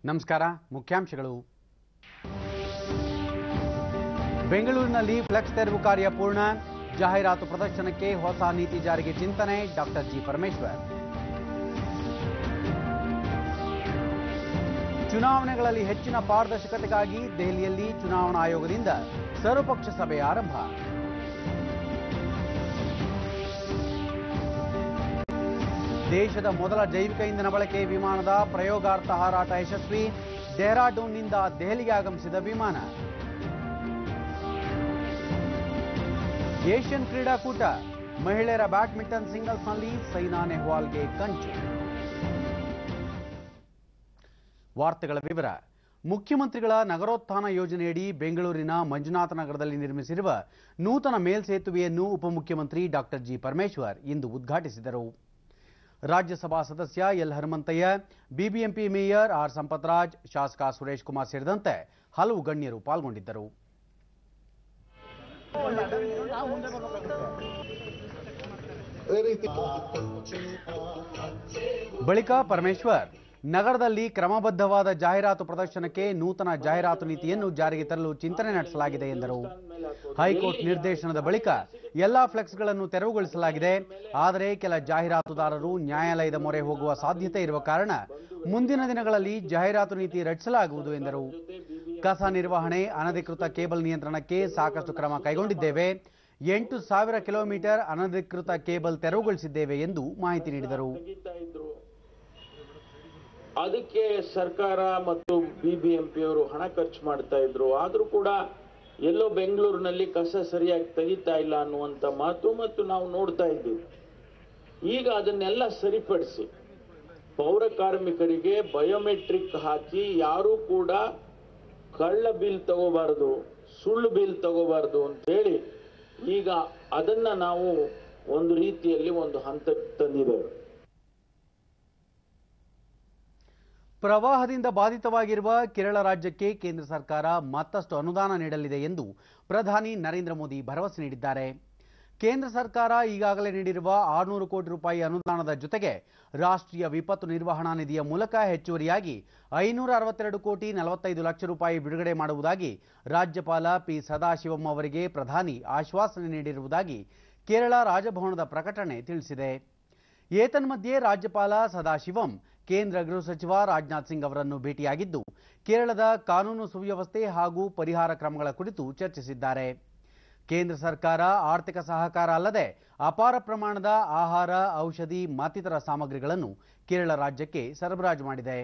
ನಮಸ್ಕಾರ. ಮುಖ್ಯಾಂಶಗಳು. ಬೆಂಗಳೂರಿನಲ್ಲಿ ಫ್ಲೆಕ್ಸ್ ತೆರವು ಕಾರ್ಯ ಪೂರ್ಣ. ಜಾಹೀರಾತು ಪ್ರದರ್ಶನಕ್ಕೆ ಹೊಸ ನೀತಿ ಜಾರಿಗೆ ಚಿಂತನೆ. Doctor G Parameshwar. ಚುನಾವಣೆಗಳಲ್ಲಿ ಹೆಚ್ಚಿನ ಪಾರದರ್ಶಕತೆಗಾಗಿ ದೆಹಲಿಯಲ್ಲಿ ಚುನಾವಣಾ ಆಯೋಗದಿಂದ ಸರ್ವಪಕ್ಷ ಸಭೆ ಆರಂಭ. ದೇಶದ ಮೊದಲ ಜೈವಿಕ ಇಂಧನ ಬಳಕೆ ವಿಮಾನದ ಪ್ರಯೋಗಾರ್ಥ ಹಾರಾಟ ಯಶಸ್ವಿ. ಡೆಹ್ರಾಡೂನ್ನಿಂದ ದೆಹಲಿಗೆ ಆಗಮಿಸಿದ ವಿಮಾನ. ಏಷ್ಯನ್ ಕ್ರೀಡಾಕೂಟ ಮಹಿಳೆಯರ ಬ್ಯಾಡ್ಮಿಂಟನ್ ಸಿಂಗಲ್ಸ್ನಲ್ಲಿ ಸೈನಾ ನೆಹ್ವಾಲ್ಗೆ ಕಂಚು. ವಾರ್ತೆಗಳ ವಿವರ. ಮುಖ್ಯಮಂತ್ರಿಗಳ ನಗರೋತ್ಥಾನ ಯೋಜನೆಯಡಿ ಬೆಂಗಳೂರಿನ ಮಂಜುನಾಥ ನಗರದಲ್ಲಿ ನಿರ್ಮಿಸಿರುವ ನೂತನ ಮೇಲ್ಸೇತುವೆಯನ್ನು ಉಪಮುಖ್ಯಮಂತ್ರಿ ಡಾಕ್ಟರ್ ಜಿ ಪರಮೇಶ್ವರ್ ಇಂದು ಉದ್ಘಾಟಿಸಿದರು. ರಾಜ್ಯಸಭಾ ಸದಸ್ಯ L Hanumanthaiah, BBMP mayor R Sampathraj, ಶಾಸಕ ಸುರೇಶ್ ಕುಮಾರ್ ಸೇರಿದಂತೆ ಹಲವು ಗಣ್ಯರು ಪಾಲ್ಗೊಂಡಿದ್ದರು. ಬಳಿಕ ಪರಮೇಶ್ವರ್ ನಗರದಲ್ಲಿ ಕ್ರಮಬದ್ಧವಾದ ಜಾಹೀರಾತು ಪ್ರದರ್ಶನಕ್ಕೆ ನೂತನ ಜಾಹೀರಾತು ನೀತಿಯನ್ನು ಜಾರಿಗೆ ತರಲು ಚಿಂತನೆ ನಡೆಸಲಾಗಿದೆ ಎಂದರು. ಹೈಕೋರ್ಟ್ ನಿರ್ದೇಶನದ ಬಳಿಕ ಎಲ್ಲಾ ಫ್ಲೆಕ್ಸ್ಗಳನ್ನು ತೆರವುಗೊಳಿಸಲಾಗಿದೆ. ಆದರೆ ಕೆಲ ಜಾಹೀರಾತುದಾರರು ನ್ಯಾಯಾಲಯದ ಮೊರೆ ಹೋಗುವ ಸಾಧ್ಯತೆ ಇರುವ ಕಾರಣ ಮುಂದಿನ ದಿನಗಳಲ್ಲಿ ಜಾಹೀರಾತು ನೀತಿ ರಚಿಸಲಾಗುವುದು ಎಂದರು. ಕಸ ನಿರ್ವಹಣೆ, ಅನಧಿಕೃತ ಕೇಬಲ್ ನಿಯಂತ್ರಣಕ್ಕೆ ಸಾಕಷ್ಟು ಕ್ರಮ ಕೈಗೊಂಡಿದ್ದೇವೆ. 8,000 ಕಿಲೋಮೀಟರ್ ಅನಧಿಕೃತ ಕೇಬಲ್ ತೆರವುಗೊಳಿಸಿದ್ದೇವೆ ಎಂದು ಮಾಹಿತಿ ನೀಡಿದರು. ಅದಕ್ಕೆ ಸರ್ಕಾರ ಮತ್ತು ಬಿಬಿಎಂಪಿಯವರು ಹಣ ಖರ್ಚು ಮಾಡ್ತಾ ಇದ್ರು. ಆದ್ರೂ ಕೂಡ ಎಲ್ಲೋ ಬೆಂಗಳೂರಿನಲ್ಲಿ ಕಸ ಸರಿಯಾಗಿ ತೆಗಿತಾ ಇಲ್ಲ ಅನ್ನುವಂತ ಮಾತು ಮತ್ತು ನಾವು ನೋಡ್ತಾ ಇದ್ದೀವಿ. ಈಗ ಅದನ್ನೆಲ್ಲ ಸರಿಪಡಿಸಿ ಪೌರ ಕಾರ್ಮಿಕರಿಗೆ ಬಯೋಮೆಟ್ರಿಕ್ ಹಾಕಿ ಯಾರೂ ಕೂಡ ಕಳ್ಳ ಬಿಲ್ ತಗೋಬಾರದು, ಸುಳ್ಳು ಬಿಲ್ ತಗೋಬಾರದು ಅಂತ ಹೇಳಿ ಈಗ ಅದನ್ನ ನಾವು ಒಂದು ರೀತಿಯಲ್ಲಿ ಒಂದು ಹಂತಕ್ಕೆ ತಂದಿದ್ದೇವೆ. ಪ್ರವಾಹದಿಂದ ಬಾಧಿತವಾಗಿರುವ ಕೇರಳ ರಾಜ್ಯಕ್ಕೆ ಕೇಂದ್ರ ಸರ್ಕಾರ ಮತ್ತಷ್ಟು ಅನುದಾನ ನೀಡಲಿದೆ ಎಂದು ಪ್ರಧಾನಿ ನರೇಂದ್ರ ಮೋದಿ ಭರವಸೆ ನೀಡಿದ್ದಾರೆ. ಕೇಂದ್ರ ಸರ್ಕಾರ ಈಗಾಗಲೇ ನೀಡಿರುವ 600 ಕೋಟಿ ರೂಪಾಯಿ ಅನುದಾನದ ಜೊತೆಗೆ ರಾಷ್ಟ್ರೀಯ ವಿಪತ್ತು ನಿರ್ವಹಣಾ ನಿಧಿಯ ಮೂಲಕ ಹೆಚ್ಚುವರಿಯಾಗಿ 562 ಕೋಟಿ 45 ಲಕ್ಷ ರೂಪಾಯಿ ಬಿಡುಗಡೆ ಮಾಡುವುದಾಗಿ ರಾಜ್ಯಪಾಲ ಪಿ ಸದಾಶಿವಂ ಅವರಿಗೆ ಪ್ರಧಾನಿ ಆಶ್ವಾಸನೆ ನೀಡಿರುವುದಾಗಿ ಕೇರಳ ರಾಜಭವನದ ಪ್ರಕಟಣೆ ತಿಳಿಸಿದೆ. ಏತನ್ಮಧ್ಯೆ ರಾಜ್ಯಪಾಲ ಸದಾಶಿವಂ ಕೇಂದ್ರ ಗೃಹ ಸಚಿವ ರಾಜನಾಥ್ ಸಿಂಗ್ ಅವರನ್ನು ಭೇಟಿಯಾಗಿದ್ದು ಕೇರಳದ ಕಾನೂನು ಸುವ್ಯವಸ್ಥೆ ಹಾಗೂ ಪರಿಹಾರ ಕ್ರಮಗಳ ಕುರಿತು ಚರ್ಚಿಸಿದ್ದಾರೆ. ಕೇಂದ್ರ ಸರ್ಕಾರ ಆರ್ಥಿಕ ಸಹಕಾರ ಅಲ್ಲದೆ ಅಪಾರ ಪ್ರಮಾಣದ ಆಹಾರ, ಔಷಧಿ ಮತ್ತಿತರ ಸಾಮಗ್ರಿಗಳನ್ನು ಕೇರಳ ರಾಜ್ಯಕ್ಕೆ ಸರಬರಾಜು ಮಾಡಿದೆ.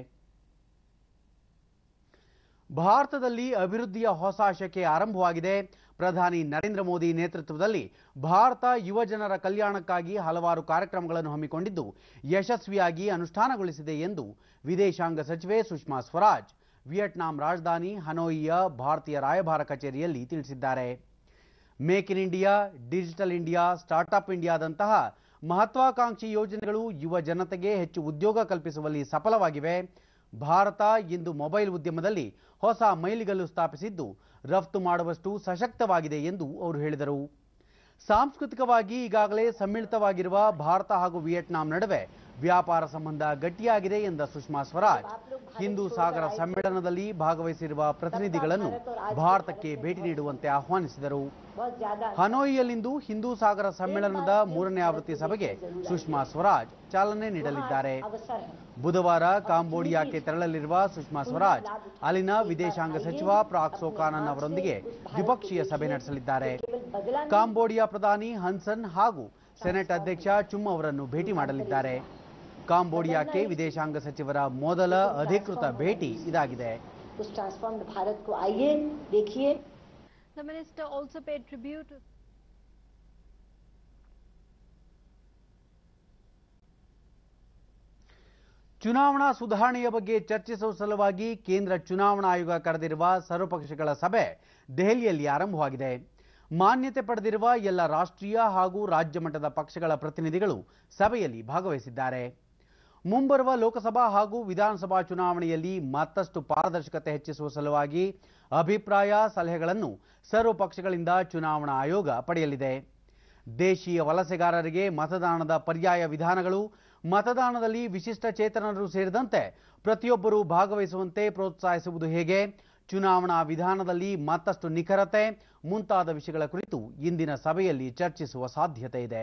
ಭಾರತದಲ್ಲಿ ಅಭಿವೃದ್ಧಿಯ ಹೊಸ ಶಕೆ ಆರಂಭವಾಗಿದೆ. ಪ್ರಧಾನಿ ನರೇಂದ್ರ ಮೋದಿ ನೇತೃತ್ವದಲ್ಲಿ ಭಾರತ ಯುವ ಜನರ ಕಲ್ಯಾಣಕ್ಕಾಗಿ ಹಲವಾರು ಕಾರ್ಯಕ್ರಮಗಳನ್ನು ಹಮ್ಮಿಕೊಂಡಿದ್ದು ಯಶಸ್ವಿಯಾಗಿ ಅನುಷ್ಠಾನಗೊಳಿಸಿದೆ ಎಂದು ವಿದೇಶಾಂಗ ಸಚಿವೆ ಸುಷ್ಮಾ ಸ್ವರಾಜ್ ವಿಯೆಟ್ನಾಂ ರಾಜಧಾನಿ ಹನೋಯಿಯ ಭಾರತೀಯ ರಾಯಭಾರ ಕಚೇರಿಯಲ್ಲಿ ತಿಳಿಸಿದ್ದಾರೆ. Make in India, digital India, startup ಇಂಡಿಯಾದಂತಹ ಮಹತ್ವಾಕಾಂಕ್ಷಿ ಯೋಜನೆಗಳು ಯುವ ಜನತೆಗೆ ಹೆಚ್ಚು ಉದ್ಯೋಗ ಕಲ್ಪಿಸುವಲ್ಲಿ ಸಫಲವಾಗಿವೆ. ಭಾರತ ಇಂದು ಮೊಬೈಲ್ ಉದ್ಯಮದಲ್ಲಿ ಹೊಸ ಮೈಲಿಗಲ್ಲು ಸ್ಥಾಪಿಸಿದ್ದು ರಫ್ತು ಮಾಡುವಷ್ಟು ಸಶಕ್ತವಾಗಿದೆ ಎಂದು ಅವರು ಹೇಳಿದರು. ಸಾಂಸ್ಕೃತಿಕವಾಗಿ ಈಗಾಗಲೇ ಸಮ್ಮಿಳಿತವಾಗಿರುವ ಭಾರತ ಹಾಗೂ ವಿಯೆಟ್ನಾಂ ನಡುವೆ ವ್ಯಾಪಾರ ಸಂಬಂಧ ಗಟ್ಟಿಯಾಗಿದೆ ಎಂದ ಸುಷ್ಮಾ ಸ್ವರಾಜ್ ಹಿಂದೂ ಸಾಗರ ಸಮ್ಮೇಳನದಲ್ಲಿ ಭಾಗವಹಿಸಿರುವ ಪ್ರತಿನಿಧಿಗಳನ್ನು ಭಾರತಕ್ಕೆ ಭೇಟಿ ನೀಡುವಂತೆ ಆಹ್ವಾನಿಸಿದರು. ಹನೋಯಿಯಲ್ಲಿಂದು ಹಿಂದೂ ಸಾಗರ ಸಮ್ಮೇಳನದ 3ನೇ ಆವೃತ್ತಿ ಸಭೆಗೆ ಸುಷ್ಮಾ ಸ್ವರಾಜ್ ಚಾಲನೆ ನೀಡಲಿದ್ದಾರೆ. ಬುಧವಾರ ಕಾಂಬೋಡಿಯಾಕ್ಕೆ ತೆರಳಲಿರುವ ಸುಷ್ಮಾ ಸ್ವರಾಜ್ ಅಲ್ಲಿನ ವಿದೇಶಾಂಗ ಸಚಿವ ಪ್ರಾಕ್ ಸೋಕಾನನ್ ಅವರೊಂದಿಗೆ ದ್ವಿಪಕ್ಷೀಯ ಸಭೆ ನಡೆಸಲಿದ್ದಾರೆ. ಕಾಂಬೋಡಿಯಾ ಪ್ರಧಾನಿ ಹನ್ಸನ್ ಹಾಗೂ ಸೆನೆಟ್ ಅಧ್ಯಕ್ಷ ಚುಮ್ ಅವರನ್ನು ಭೇಟಿ ಮಾಡಲಿದ್ದಾರೆ. ಕಾಂಬೋಡಿಯಾಕ್ಕೆ ವಿದೇಶಾಂಗ ಸಚಿವರ ಮೊದಲ ಅಧಿಕೃತ ಭೇಟಿ ಇದಾಗಿದೆ. The minister also paid tribute. ಚುನಾವಣಾ ಸುಧಾರಣೆಯ ಬಗ್ಗೆ ಚರ್ಚಿಸುವ ಸಲುವಾಗಿ ಕೇಂದ್ರ ಚುನಾವಣಾ ಆಯೋಗ ಕರೆದಿರುವ ಸರ್ವಪಕ್ಷಗಳ ಸಭೆ ದೆಹಲಿಯಲ್ಲಿ ಆರಂಭವಾಗಿದೆ. ಮಾನ್ಯತೆ ಪಡೆದಿರುವ ಎಲ್ಲ ರಾಷ್ಟ್ರೀಯ ಹಾಗೂ ರಾಜ್ಯ ಮಟ್ಟದ ಪಕ್ಷಗಳ ಪ್ರತಿನಿಧಿಗಳು ಸಭೆಯಲ್ಲಿ ಭಾಗವಹಿಸಿದ್ದಾರೆ. ಮುಂಬರುವ ಲೋಕಸಭಾ ಹಾಗೂ ವಿಧಾನಸಭಾ ಚುನಾವಣೆಯಲ್ಲಿ ಮತ್ತಷ್ಟು ಪಾರದರ್ಶಕತೆ ಹೆಚ್ಚಿಸುವ ಸಲುವಾಗಿ ಅಭಿಪ್ರಾಯ, ಸಲಹೆಗಳನ್ನು ಸರ್ವ ಪಕ್ಷಗಳಿಂದ ಚುನಾವಣಾ ಆಯೋಗ ಪಡೆಯಲಿದೆ. ದೇಶೀಯ ವಲಸೆಗಾರರಿಗೆ ಮತದಾನದ ಪರ್ಯಾಯ ವಿಧಾನಗಳು, ಮತದಾನದಲ್ಲಿ ವಿಶಿಷ್ಟ ಚೇತನರು ಸೇರಿದಂತೆ ಪ್ರತಿಯೊಬ್ಬರೂ ಭಾಗವಹಿಸುವಂತೆ ಪ್ರೋತ್ಸಾಹಿಸುವುದು ಹೇಗೆ, ಚುನಾವಣಾ ವಿಧಾನದಲ್ಲಿ ಮತ್ತಷ್ಟು ನಿಖರತೆ ಮುಂತಾದ ವಿಷಯಗಳ ಕುರಿತು ಇಂದಿನ ಸಭೆಯಲ್ಲಿ ಚರ್ಚಿಸುವ ಸಾಧ್ಯತೆ ಇದೆ.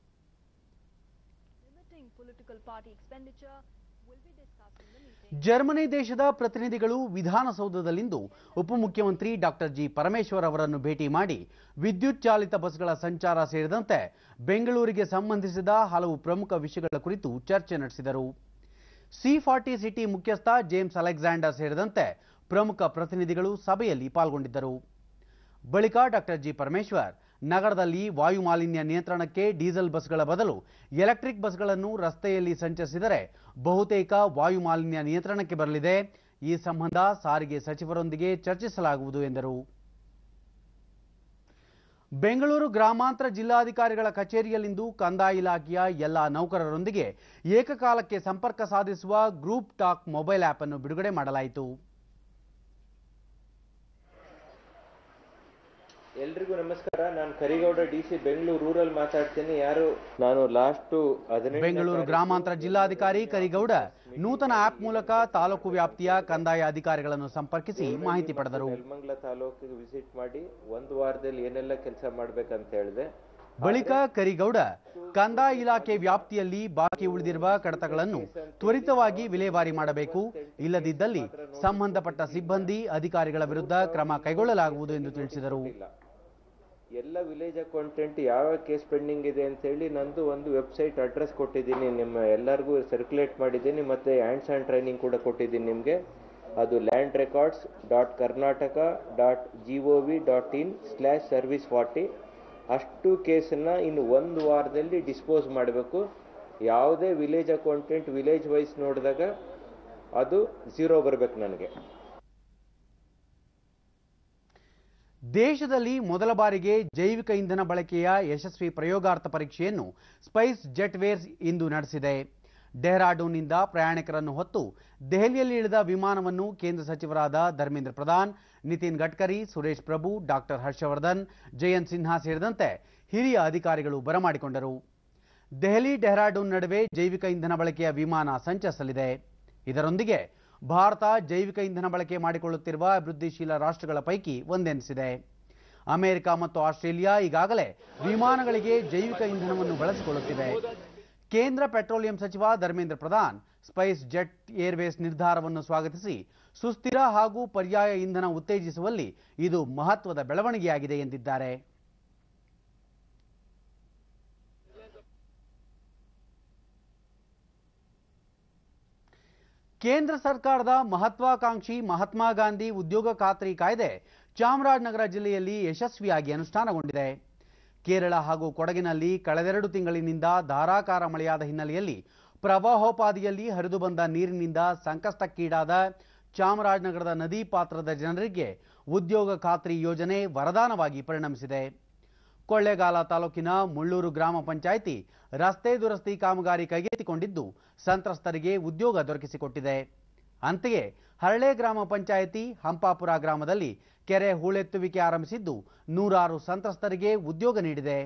ಜರ್ಮನಿ ದೇಶದ ಪ್ರತಿನಿಧಿಗಳು ವಿಧಾನಸೌಧದಲ್ಲಿಂದು ಉಪಮುಖ್ಯಮಂತ್ರಿ ಡಾಕ್ಟರ್ ಜಿ ಪರಮೇಶ್ವರ್ ಅವರನ್ನು ಭೇಟಿ ಮಾಡಿ ವಿದ್ಯುತ್ ಚಾಲಿತ ಬಸ್ಗಳ ಸಂಚಾರ ಸೇರಿದಂತೆ ಬೆಂಗಳೂರಿಗೆ ಸಂಬಂಧಿಸಿದ ಹಲವು ಪ್ರಮುಖ ವಿಷಯಗಳ ಕುರಿತು ಚರ್ಚೆ ನಡೆಸಿದರು. C40 ಸಿಟಿ ಮುಖ್ಯಸ್ಥ ಜೇಮ್ಸ್ ಅಲೆಕ್ಸಾಂಡರ್ ಸೇರಿದಂತೆ ಪ್ರಮುಖ ಪ್ರತಿನಿಧಿಗಳು ಸಭೆಯಲ್ಲಿ ಪಾಲ್ಗೊಂಡಿದ್ದರು. ಬಳಿಕ ಡಾಕ್ಟರ್ ಜಿ ಪರಮೇಶ್ವರ್ ನಗರದಲ್ಲಿ ವಾಯು ಮಾಲಿನ್ಯ ನಿಯಂತ್ರಣಕ್ಕೆ ಡೀಸೆಲ್ ಬಸ್ಗಳ ಬದಲು ಎಲೆಕ್ಟ್ರಿಕ್ ಬಸ್ಗಳನ್ನು ರಸ್ತೆಯಲ್ಲಿ ಸಂಚರಿಸಿದರೆ ಬಹುತೇಕ ವಾಯು ಮಾಲಿನ್ಯ ನಿಯಂತ್ರಣಕ್ಕೆ ಬರಲಿದೆ. ಈ ಸಂಬಂಧ ಸಾರಿಗೆ ಸಚಿವರೊಂದಿಗೆ ಚರ್ಚಿಸಲಾಗುವುದು ಎಂದರು. ಬೆಂಗಳೂರು ಗ್ರಾಮಾಂತರ ಜಿಲ್ಲಾಧಿಕಾರಿಗಳ ಕಚೇರಿಯಲ್ಲಿಂದು ಕಂದಾಯ ಇಲಾಖೆಯ ಎಲ್ಲ ನೌಕರರೊಂದಿಗೆ ಏಕಕಾಲಕ್ಕೆ ಸಂಪರ್ಕ ಸಾಧಿಸುವ ಗ್ರೂಪ್ ಟಾಕ್ ಮೊಬೈಲ್ ಆಪ್ ಅನ್ನು ಬಿಡುಗಡೆ ಮಾಡಲಾಯಿತು. ಎಲ್ರಿಗೂ ನಮಸ್ಕಾರ. ನಾನು ಕರಿಗೌಡ DC ಬೆಂಗಳೂರು ರೂರಲ್ ಮಾತಾಡ್ತೀನಿ. ನಾನು ಬೆಂಗಳೂರು ಗ್ರಾಮಾಂತರ ಜಿಲ್ಲಾಧಿಕಾರಿ ಕರಿಗೌಡ ನೂತನ ಆಪ್ ಮೂಲಕ ತಾಲೂಕು ವ್ಯಾಪ್ತಿಯ ಕಂದಾಯ ಅಧಿಕಾರಿಗಳನ್ನು ಸಂಪರ್ಕಿಸಿ ಮಾಹಿತಿ ಪಡೆದರು. ನೆಲಮಂಗಲ ತಾಲೂಕಿಗೆ ವಿಸಿಟ್ ಮಾಡಿ ಒಂದು ವಾರದಲ್ಲಿ ಏನೆಲ್ಲ ಕೆಲಸ ಮಾಡ್ಬೇಕಂತ ಹೇಳಿದೆ. ಬಳಿಕ ಕರಿಗೌಡ ಕಂದಾಯ ಇಲಾಖೆ ವ್ಯಾಪ್ತಿಯಲ್ಲಿ ಬಾಕಿ ಉಳಿದಿರುವ ಕಡತಗಳನ್ನು ತ್ವರಿತವಾಗಿ ವಿಲೇವಾರಿ ಮಾಡಬೇಕು, ಇಲ್ಲದಿದ್ದಲ್ಲಿ ಸಂಬಂಧಪಟ್ಟ ಸಿಬ್ಬಂದಿ ಅಧಿಕಾರಿಗಳ ವಿರುದ್ಧ ಕ್ರಮ ಕೈಗೊಳ್ಳಲಾಗುವುದು ಎಂದು ತಿಳಿಸಿದರು. ಎಲ್ಲ ವಿಲೇಜ್ ಅಕೌಂಟೆಂಟ್ ಯಾವ ಕೇಸ್ ಪೆಂಡಿಂಗ್ ಇದೆ ಅಂತ ಹೇಳಿ ನಂದು ಒಂದು ವೆಬ್ಸೈಟ್ ಅಡ್ರೆಸ್ ಕೊಟ್ಟಿದ್ದೀನಿ, ನಿಮ್ಮ ಎಲ್ಲರಿಗೂ ಸರ್ಕ್ಯುಲೇಟ್ ಮಾಡಿದ್ದೀನಿ, ಮತ್ತೆ ಹ್ಯಾಂಡ್ಸ್ ಆನ್ ಟ್ರೈನಿಂಗ್ ಕೂಡ ಕೊಟ್ಟಿದ್ದೀನಿ ನಿಮಗೆ. ಅದು landrecords.karnataka.gov.in/service40. ಅಷ್ಟು ಕೇಸನ್ನ ಇನ್ನು ಒಂದು ವಾರದಲ್ಲಿ ಡಿಸ್ಪೋಸ್ ಮಾಡಬೇಕು. ಯಾವುದೇ ವಿಲೇಜ್ ಅಕೌಂಟೆಂಟ್ ವಿಲೇಜ್ ವೈಸ್ ನೋಡಿದಾಗ ಅದು 0 ಬರಬೇಕು ನನಗೆ. ದೇಶದಲ್ಲಿ ಮೊದಲ ಬಾರಿಗೆ ಜೈವಿಕ ಇಂಧನ ಬಳಕೆಯ ಯಶಸ್ವಿ ಪ್ರಯೋಗಾರ್ಥ ಪರೀಕ್ಷೆಯನ್ನು ಸ್ಪೈಸ್ ಜೆಟ್ವೇರ್ಸ್ ಇಂದು ನಡೆಸಿದೆ. ಡೆಹ್ರಾಡೂನ್ನಿಂದ ಪ್ರಯಾಣಿಕರನ್ನು ಹೊತ್ತು ದೆಹಲಿಯಲ್ಲಿ ಇಳಿದ ವಿಮಾನವನ್ನು ಕೇಂದ್ರ ಸಚಿವರಾದ ಧರ್ಮೇಂದ್ರ ಪ್ರಧಾನ್, ನಿತಿನ್ ಗಡ್ಕರಿ, ಸುರೇಶ್ ಪ್ರಭು, ಡಾಕ್ಟರ್ ಹರ್ಷವರ್ಧನ್, ಜಯಂತ್ ಸಿನ್ಹಾ ಸೇರಿದಂತೆ ಹಿರಿಯ ಅಧಿಕಾರಿಗಳು ಬರಮಾಡಿಕೊಂಡರು. ದೆಹಲಿ ಡೆಹ್ರಾಡೂನ್ ನಡುವೆ ಜೈವಿಕ ಇಂಧನ ಬಳಕೆಯ ವಿಮಾನ ಸಂಚರಿಸಲಿದೆ. ಇದರೊಂದಿಗೆ ಭಾರತ ಜೈವಿಕ ಇಂಧನ ಬಳಕೆ ಮಾಡಿಕೊಳ್ಳುತ್ತಿರುವ ಅಭಿವೃದ್ಧಿಶೀಲ ರಾಷ್ಟ್ರಗಳ ಪೈಕಿ ಒಂದೆನಿಸಿದೆ. ಅಮೆರಿಕ ಮತ್ತು ಆಸ್ಟ್ರೇಲಿಯಾ ಈಗಾಗಲೇ ವಿಮಾನಗಳಿಗೆ ಜೈವಿಕ ಇಂಧನವನ್ನು ಬಳಸಿಕೊಳ್ಳುತ್ತಿವೆ. ಕೇಂದ್ರ ಪೆಟ್ರೋಲಿಯಂ ಸಚಿವ Dharmendra Pradhan SpiceJet Airways ನಿರ್ಧಾರವನ್ನು ಸ್ವಾಗತಿಸಿ ಸುಸ್ಥಿರ ಹಾಗೂ ಪರ್ಯಾಯ ಇಂಧನ ಉತ್ತೇಜಿಸುವಲ್ಲಿ ಇದು ಮಹತ್ವದ ಬೆಳವಣಿಗೆಯಾಗಿದೆ ಎಂದಿದ್ದಾರೆ. ಕೇಂದ್ರ ಸರ್ಕಾರದ ಮಹತ್ವಾಕಾಂಕ್ಷಿ ಮಹಾತ್ಮ ಗಾಂಧಿ ಉದ್ಯೋಗ ಖಾತ್ರಿ ಕಾಯ್ದೆ ಚಾಮರಾಜನಗರ ಜಿಲ್ಲೆಯಲ್ಲಿ ಯಶಸ್ವಿಯಾಗಿ ಅನುಷ್ಠಾನಗೊಂಡಿದೆ. ಕೇರಳ ಹಾಗೂ ಕೊಡಗಿನಲ್ಲಿ ಕಳೆದೆರಡು ತಿಂಗಳಿನಿಂದ ಧಾರಾಕಾರ ಮಳೆಯಾದ ಹಿನ್ನೆಲೆಯಲ್ಲಿ ಪ್ರವಾಹೋಪಾದಿಯಲ್ಲಿ ಹರಿದು ಬಂದ ನೀರಿನಿಂದ ಸಂಕಷ್ಟಕ್ಕೀಡಾದ ಚಾಮರಾಜನಗರದ ನದಿ ಪಾತ್ರದ ಜನರಿಗೆ ಉದ್ಯೋಗ ಖಾತ್ರಿ ಯೋಜನೆ ವರದಾನವಾಗಿ ಪರಿಣಮಿಸಿದೆ. ಕೊಳ್ಳೇಗಾಲ ತಾಲೂಕಿನ ಮುಳ್ಳೂರು ಗ್ರಾಮ ಪಂಚಾಯಿತಿ ರಸ್ತೆ ದುರಸ್ತಿ ಕಾಮಗಾರಿ ಕೈಗೆತ್ತಿಕೊಂಡಿದ್ದು ಸಂತ್ರಸ್ತರಿಗೆ ಉದ್ಯೋಗ ದೊರಕಿಸಿಕೊಟ್ಟಿದೆ. ಅಂತೆಯೇ ಹರಳೆ ಗ್ರಾಮ ಪಂಚಾಯಿತಿ ಹಂಪಾಪುರ ಗ್ರಾಮದಲ್ಲಿ ಕೆರೆ ಹೂಳೆತ್ತುವಿಕೆ ಆರಂಭಿಸಿದ್ದು ನೂರಾರು ಸಂತ್ರಸ್ತರಿಗೆ ಉದ್ಯೋಗ ನೀಡಿದೆ.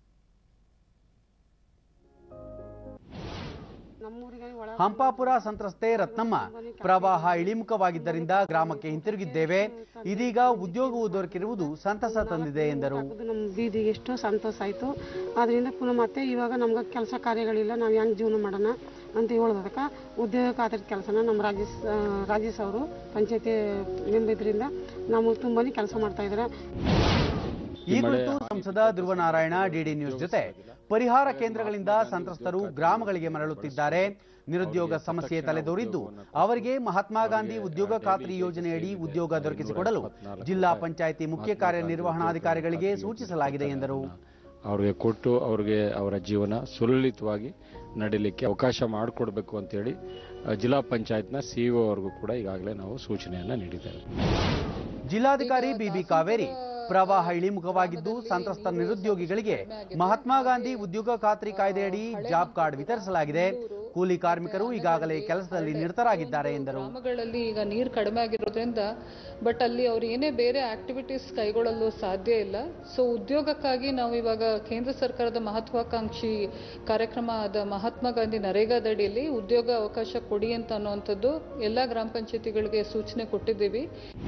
ಹಂಪಾಪುರ ಸಂತ್ರಸ್ತೆ ರತ್ನಮ್ಮ ಪ್ರವಾಹ ಇಳಿಮುಖವಾಗಿದ್ದರಿಂದ ಗ್ರಾಮಕ್ಕೆ ಹಿಂತಿರುಗಿದ್ದೇವೆ, ಇದೀಗ ಉದ್ಯೋಗವು ದೊರಕಿರುವುದು ಸಂತಸ ತಂದಿದೆ ಎಂದರು. ನಮ್ಮ ಬೀದಿಗೆ ಎಷ್ಟು ಸಂತೋಷ ಆಯಿತು. ಅದರಿಂದ ಪುನಃ ಮತ್ತೆ ಇವಾಗ ನಮ್ಗೆ ಕೆಲಸ ಕಾರ್ಯಗಳಿಲ್ಲ, ನಾವು ಹೆಂಗೆ ಜೀವನ ಮಾಡೋಣ ಅಂತ ಹೇಳೋದಕ್ಕೆ ಉದ್ಯೋಗ ಖಾತ್ರಿ ಕೆಲಸನ ನಮ್ಮ ರಾಜೇಶ್ ಅವರು ಪಂಚಾಯತಿ ಮೆಂಬರಿಂದ ನಮಗೆ ತುಂಬಾ ಕೆಲಸ ಮಾಡ್ತಾ ಇದ್ದಾರೆ. ಈ ಕುರಿತು ಸಂಸದ ಧ್ರುವನಾರಾಯಣ ಡಿಡಿ ನ್ಯೂಸ್ ಜೊತೆ ಪರಿಹಾರ ಕೇಂದ್ರಗಳಿಂದ ಸಂತ್ರಸ್ತರು ಗ್ರಾಮಗಳಿಗೆ ಮರಳುತ್ತಿದ್ದಾರೆ, ನಿರುದ್ಯೋಗ ಸಮಸ್ಯೆ ತಲೆದೋರಿದ್ದು ಅವರಿಗೆ ಮಹಾತ್ಮ ಗಾಂಧಿ ಉದ್ಯೋಗ ಖಾತ್ರಿ ಯೋಜನೆಯಡಿ ಉದ್ಯೋಗ ದೊರಕಿಸಿಕೊಡಲು ಜಿಲ್ಲಾ ಪಂಚಾಯಿತಿ ಮುಖ್ಯ ಕಾರ್ಯನಿರ್ವಹಣಾಧಿಕಾರಿಗಳಿಗೆ ಸೂಚಿಸಲಾಗಿದೆ ಎಂದರು. ಅವರಿಗೆ ಕೊಟ್ಟು ಅವರಿಗೆ ಅವರ ಜೀವನ ಸುಲಲಿತವಾಗಿ ನಡೀಲಿಕ್ಕೆ ಅವಕಾಶ ಮಾಡಿಕೊಡ್ಬೇಕು ಅಂತೇಳಿ ಜಿಲ್ಲಾ ಪಂಚಾಯತ್ನ ಸಿಇಒ ಅವರಿಗೂ ಕೂಡ ಈಗಾಗಲೇ ನಾವು ಸೂಚನೆಯನ್ನ ನೀಡಿದ್ದೇವೆ. ಜಿಲ್ಲಾಧಿಕಾರಿ ಬಿಬಿ ಕಾವೇರಿ ಪ್ರವಾಹ ಇಳಿಮುಖವಾಗಿದ್ದು ಸಂತ್ರಸ್ತ ನಿರುದ್ಯೋಗಿಗಳಿಗೆ ಮಹಾತ್ಮ ಗಾಂಧಿ ಉದ್ಯೋಗ ಖಾತ್ರಿ ಕಾಯ್ದೆಯಡಿ ಜಾಬ್ ಕಾರ್ಡ್ ವಿತರಿಸಲಾಗಿದೆ. ಕೂಲಿ ಕಾರ್ಮಿಕರು ಈಗಾಗಲೇ ಕೆಲಸದಲ್ಲಿ ನಿರತರಾಗಿದ್ದಾರೆ ಎಂದರು. ಗ್ರಾಮಗಳಲ್ಲಿ ಈಗ ನೀರು ಕಡಿಮೆ ಆಗಿರೋದ್ರಿಂದ ಬಟ್ ಅಲ್ಲಿ ಅವ್ರು ಏನೇ ಬೇರೆ ಆಕ್ಟಿವಿಟೀಸ್ ಕೈಗೊಳ್ಳಲು ಸಾಧ್ಯ ಇಲ್ಲ. ಸೊ ಉದ್ಯೋಗಕ್ಕಾಗಿ ನಾವು ಇವಾಗ ಕೇಂದ್ರ ಸರ್ಕಾರದ ಮಹತ್ವಾಕಾಂಕ್ಷಿ ಕಾರ್ಯಕ್ರಮದ ಮಹಾತ್ಮ ಗಾಂಧಿ ನರೇಗಾದಡಿಯಲ್ಲಿ ಉದ್ಯೋಗ ಅವಕಾಶ ಕೊಡಿ ಅಂತ ಅನ್ನುವಂಥದ್ದು ಎಲ್ಲ ಗ್ರಾಮ ಪಂಚಾಯತಿಗಳಿಗೆ ಸೂಚನೆ ಕೊಟ್ಟಿದ್ದೀವಿ.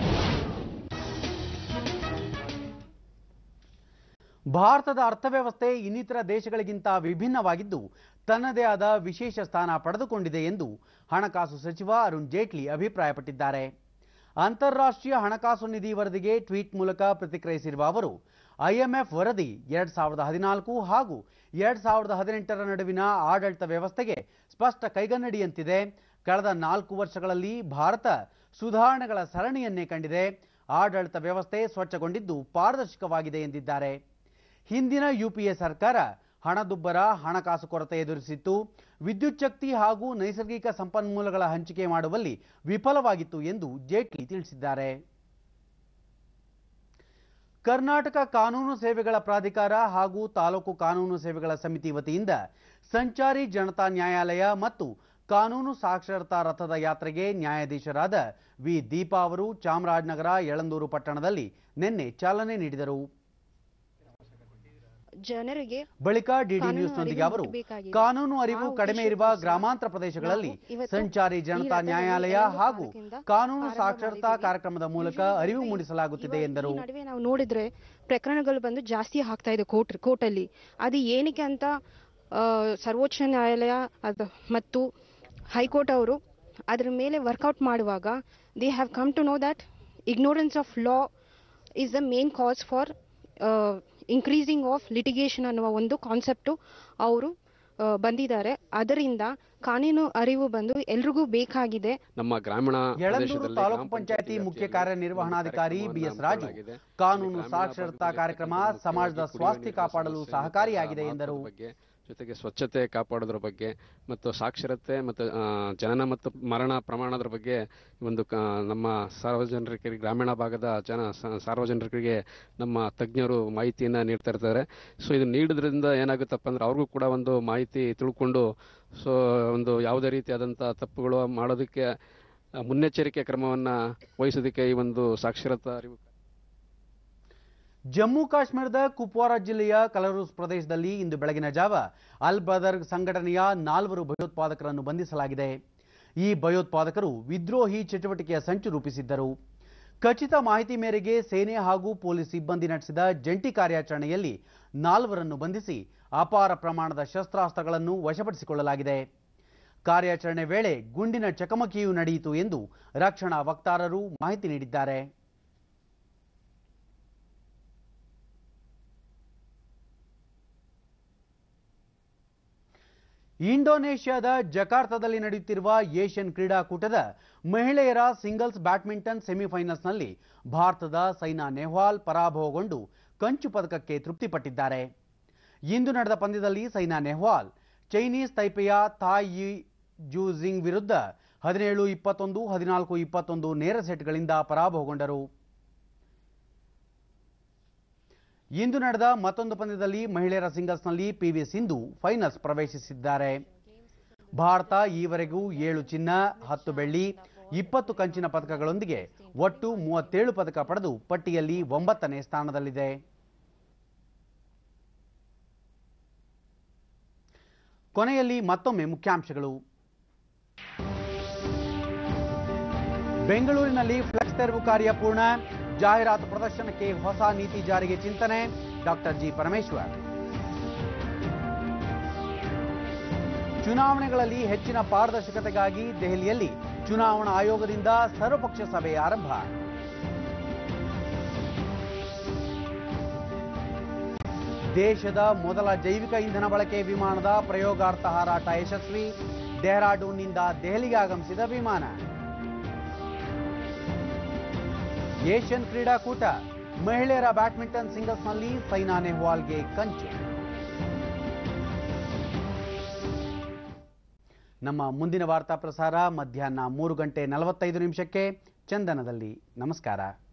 ಭಾರತದ ಅರ್ಥವ್ಯವಸ್ಥೆ ಇನ್ನಿತರ ದೇಶಗಳಿಗಿಂತ ವಿಭಿನ್ನವಾಗಿದ್ದು ತನ್ನದೇ ಆದ ವಿಶೇಷ ಸ್ಥಾನ ಪಡೆದುಕೊಂಡಿದೆ ಎಂದು ಹಣಕಾಸು ಸಚಿವ ಅರುಣ್ ಜೇಟ್ಲಿ ಅಭಿಪ್ರಾಯಪಟ್ಟಿದ್ದಾರೆ. ಅಂತಾರಾಷ್ಟ್ರೀಯ ಹಣಕಾಸು ನಿಧಿ ವರದಿಗೆ ಟ್ವೀಟ್ ಮೂಲಕ ಪ್ರತಿಕ್ರಿಯಿಸಿರುವ ಅವರು, ಐಎಂಎಫ್ ವರದಿ 2014 ಹಾಗೂ 2018 ನಡುವಿನ ಆಡಳಿತ ವ್ಯವಸ್ಥೆಗೆ ಸ್ಪಷ್ಟ ಕೈಗನ್ನಡಿಯಂತಿದೆ. ಕಳೆದ 4 ವರ್ಷಗಳಲ್ಲಿ ಭಾರತ ಸುಧಾರಣೆಗಳ ಸರಣಿಯನ್ನೇ ಕಂಡಿದೆ. ಆಡಳಿತ ವ್ಯವಸ್ಥೆ ಸ್ವಚ್ಛಗೊಂಡಿದ್ದು ಪಾರದರ್ಶಕವಾಗಿದೆ ಎಂದಿದ್ದಾರೆ. ಹಿಂದಿನ ಯುಪಿಎ ಸರ್ಕಾರ ಹಣದುಬ್ಬರ, ಹಣಕಾಸು ಕೊರತೆ ಎದುರಿಸಿತ್ತು. ವಿದ್ಯುತ್ ಶಕ್ತಿ ಹಾಗೂ ನೈಸರ್ಗಿಕ ಸಂಪನ್ಮೂಲಗಳ ಹಂಚಿಕೆ ಮಾಡುವಲ್ಲಿ ವಿಫಲವಾಗಿತ್ತು ಎಂದು ಜೇಟ್ಲಿ ತಿಳಿಸಿದ್ದಾರೆ. ಕರ್ನಾಟಕ ಕಾನೂನು ಸೇವೆಗಳ ಪ್ರಾಧಿಕಾರ ಹಾಗೂ ತಾಲೂಕು ಕಾನೂನು ಸೇವೆಗಳ ಸಮಿತಿ ವತಿಯಿಂದ ಸಂಚಾರಿ ಜನತಾ ನ್ಯಾಯಾಲಯ ಮತ್ತು ಕಾನೂನು ಸಾಕ್ಷರತಾ ರಥದ ಯಾತ್ರೆಗೆ ನ್ಯಾಯಾಧೀಶರಾದ ವಿ ದೀಪಾ ಅವರು ಚಾಮರಾಜನಗರ ಯಳಂದೂರು ಪಟ್ಟಣದಲ್ಲಿ ನಿನ್ನೆ ಚಾಲನೆ ನೀಡಿದರು. ಜನರಿಗೆ ಬಳಿಕ ಡಿಡಿ ನ್ಯೂಸ್ನೊಂದಿಗೆ ಅವರು ಕಾನೂನು ಅರಿವು ಕಡಿಮೆ ಇರುವ ಗ್ರಾಮಾಂತರ ಪ್ರದೇಶಗಳಲ್ಲಿ ಸಂಚಾರಿ ಜನತಾ ನ್ಯಾಯಾಲಯ ಹಾಗೂ ಕಾನೂನು ಸಾಕ್ಷರತಾ ಕಾರ್ಯಕ್ರಮದ ಮೂಲಕ ಅರಿವು ಮೂಡಿಸಲಾಗುತ್ತಿದೆ ಎಂದರು. ನಡುವೆ ನಾವು ನೋಡಿದ್ರೆ ಪ್ರಕರಣಗಳು ಬಂದು ಜಾಸ್ತಿ ಆಗ್ತಾ ಇದೆ ಕೋರ್ಟಲ್ಲಿ. ಅದು ಏನಕ್ಕೆ ಅಂತ ಸರ್ವೋಚ್ಚ ನ್ಯಾಯಾಲಯ ಮತ್ತು ಹೈಕೋರ್ಟ್ ಅವರು ಅದರ ಮೇಲೆ ವರ್ಕೌಟ್ ಮಾಡುವಾಗ they have come to know that ignorance of law is the main cause for increasing of litigation ಅನ್ನುವ ಒಂದು ಕಾನ್ಸೆಪ್ಟು ಅವರು ಬಂದಿದ್ದಾರೆ. ಅದರಿಂದ ಕಾನೂನು ಅರಿವು ಬಂದು ಎಲ್ರಿಗೂ ಬೇಕಾಗಿದೆ. ನಮ್ಮ ಗ್ರಾಮೀಣ ಯಳಂದೂರು ತಾಲೂಕು ಪಂಚಾಯಿತಿ ಮುಖ್ಯ ಕಾರ್ಯನಿರ್ವಹಣಾಧಿಕಾರಿ ಬಿಎಸ್ ರಾಜು ಕಾನೂನು ಸಾಕ್ಷರತಾ ಕಾರ್ಯಕ್ರಮ ಸಮಾಜದ ಸ್ವಾಸ್ಥ್ಯ ಕಾಪಾಡಲು ಸಹಕಾರಿಯಾಗಿದೆ ಎಂದರು. ಜೊತೆಗೆ ಸ್ವಚ್ಛತೆ ಕಾಪಾಡೋದ್ರ ಬಗ್ಗೆ ಮತ್ತು ಸಾಕ್ಷರತೆ ಮತ್ತು ಜನನ ಮತ್ತು ಮರಣ ಪ್ರಮಾಣದ ಬಗ್ಗೆ ಒಂದು ನಮ್ಮ ಸಾರ್ವಜನಿಕರಿಗೆ ಗ್ರಾಮೀಣ ಭಾಗದ ಸಾರ್ವಜನಿಕರಿಗೆ ನಮ್ಮ ತಜ್ಞರು ಮಾಹಿತಿಯನ್ನು ನೀಡ್ತಾ ಇರ್ತಾರೆ. ಸೊ ಇದು ನೀಡೋದ್ರಿಂದ ಏನಾಗುತ್ತಪ್ಪ ಅಂದ್ರೆ ಅವ್ರಿಗೂ ಕೂಡ ಒಂದು ಮಾಹಿತಿ ತಿಳ್ಕೊಂಡು ಸೊ ಒಂದು ಯಾವುದೇ ರೀತಿಯಾದಂಥ ತಪ್ಪುಗಳು ಮಾಡೋದಕ್ಕೆ ಮುನ್ನೆಚ್ಚರಿಕೆ ಕ್ರಮವನ್ನು ವಹಿಸೋದಕ್ಕೆ ಈ ಒಂದು ಸಾಕ್ಷರತಾ ಅರಿವು. ಜಮ್ಮು ಕಾಶ್ಮೀರದ ಕುಪ್ವಾರ ಜಿಲ್ಲೆಯ ಕಲರೂಸ್ ಪ್ರದೇಶದಲ್ಲಿ ಇಂದು ಬೆಳಗಿನ ಜಾವ ಅಲ್ ಬದರ್ ಸಂಘಟನೆಯ 4 ಭಯೋತ್ಪಾದಕರನ್ನು ಬಂಧಿಸಲಾಗಿದೆ. ಈ ಭಯೋತ್ಪಾದಕರು ವಿದ್ರೋಹಿ ಚಟುವಟಿಕೆಯ ಸಂಚು ರೂಪಿಸಿದ್ದರು. ಖಚಿತ ಮಾಹಿತಿ ಮೇರೆಗೆ ಸೇನೆ ಹಾಗೂ ಪೊಲೀಸ್ ಸಿಬ್ಬಂದಿ ನಡೆಸಿದ ಜಂಟಿ ಕಾರ್ಯಾಚರಣೆಯಲ್ಲಿ 4 ಬಂಧಿಸಿ ಅಪಾರ ಪ್ರಮಾಣದ ಶಸ್ತ್ರಾಸ್ತ್ರಗಳನ್ನು ವಶಪಡಿಸಿಕೊಳ್ಳಲಾಗಿದೆ. ಕಾರ್ಯಾಚರಣೆ ವೇಳೆ ಗುಂಡಿನ ಚಕಮಕಿಯೂ ನಡೆಯಿತು ಎಂದು ರಕ್ಷಣಾ ವಕ್ತಾರರು ಮಾಹಿತಿ ನೀಡಿದ್ದಾರೆ. ಇಂಡೋನೇಷ್ಯಾದ ಜಕಾರ್ತಾದಲ್ಲಿ ನಡೆಯುತ್ತಿರುವ ಏಷ್ಯನ್ ಕ್ರೀಡಾಕೂಟದ ಮಹಿಳೆಯರ ಸಿಂಗಲ್ಸ್ ಬ್ಯಾಡ್ಮಿಂಟನ್ ಸೆಮಿಫೈನಲ್ಸ್ನಲ್ಲಿ ಭಾರತದ ಸೈನಾ ನೆಹ್ವಾಲ್ ಪರಾಭವಗೊಂಡು ಕಂಚು ಪದಕಕ್ಕೆ ತೃಪ್ತಿಪಟ್ಟಿದ್ದಾರೆ. ಇಂದು ನಡೆದ ಪಂದ್ಯದಲ್ಲಿ ಸೈನಾ ನೆಹ್ವಾಲ್ ಚೈನೀಸ್ ತೈಪೆಯ ತಾಯಿ ಜೂಜಿಂಗ್ ವಿರುದ್ಧ 17-21, 14-21 ನೇರ ಸೆಟ್ಗಳಿಂದ ಪರಾಭವಗೊಂಡರು. ಇಂದು ನಡೆದ ಮತ್ತೊಂದು ಪಂದ್ಯದಲ್ಲಿ ಮಹಿಳೆಯರ ಸಿಂಗಲ್ಸ್ನಲ್ಲಿ ಪಿವಿ ಸಿಂಧು ಫೈನಲ್ಸ್ ಪ್ರವೇಶಿಸಿದ್ದಾರೆ. ಭಾರತ ಈವರೆಗೂ 7 ಚಿನ್ನ, 10 ಬೆಳ್ಳಿ, 20 ಕಂಚಿನ ಪದಕಗಳೊಂದಿಗೆ ಒಟ್ಟು 37 ಪದಕ ಪಡೆದು ಪಟ್ಟಿಯಲ್ಲಿ 9ನೇ ಸ್ಥಾನದಲ್ಲಿದೆ. ಕೊನೆಯಲ್ಲಿ ಮತ್ತೊಮ್ಮೆ ಮುಖ್ಯಾಂಶಗಳು. ಬೆಂಗಳೂರಿನಲ್ಲಿ ಫ್ಲೆಕ್ಸ್ ತೆರವು ಕಾರ್ಯ ಪೂರ್ಣ, ಜಾಹೀರಾತು ಪ್ರದರ್ಶನಕ್ಕೆ ಹೊಸ ನೀತಿ ಜಾರಿಗೆ ಚಿಂತನೆ, ಡಾಕ್ಟರ್ ಜಿ ಪರಮೇಶ್ವರ್. ಚುನಾವಣೆಗಳಲ್ಲಿ ಹೆಚ್ಚಿನ ಪಾರದರ್ಶಕತೆಗಾಗಿ ದೆಹಲಿಯಲ್ಲಿ ಚುನಾವಣಾ ಆಯೋಗದಿಂದ ಸರ್ವಪಕ್ಷ ಸಭೆ ಆರಂಭ. ದೇಶದ ಮೊದಲ ಜೈವಿಕ ಇಂಧನ ಬಳಕೆ ವಿಮಾನದ ಪ್ರಯೋಗಾರ್ಥ ಹಾರಾಟ ಯಶಸ್ವಿ, ಡೆಹ್ರಾಡೂನ್ನಿಂದ ದೆಹಲಿಗೆ ಆಗಮಿಸಿದ ವಿಮಾನ. ಏಷ್ಯನ್ ಕ್ರೀಡಾಕೂಟ ಮಹಿಳೆಯರ ಬ್ಯಾಡ್ಮಿಂಟನ್ ಸಿಂಗಲ್ಸ್ನಲ್ಲಿ ಸೈನಾ ನೆಹ್ವಾಲ್ಗೆ ಕಂಚು. ನಮ್ಮ ಮುಂದಿನ ವಾರ್ತಾ ಪ್ರಸಾರ ಮಧ್ಯಾಹ್ನ 3:45 ಚಂದನದಲ್ಲಿ. ನಮಸ್ಕಾರ.